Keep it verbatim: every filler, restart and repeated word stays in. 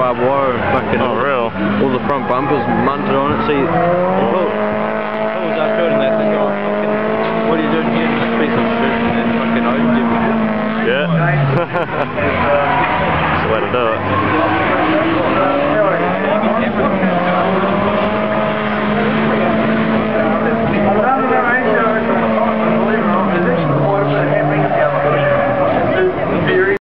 barbed wire and fucking Oh, real? all the front bumpers mounted on it. See, people always up to it and they think, oh, fucking, what are you doing here? This piece of shit, and fucking owned everything. Yeah. That's the way to do it.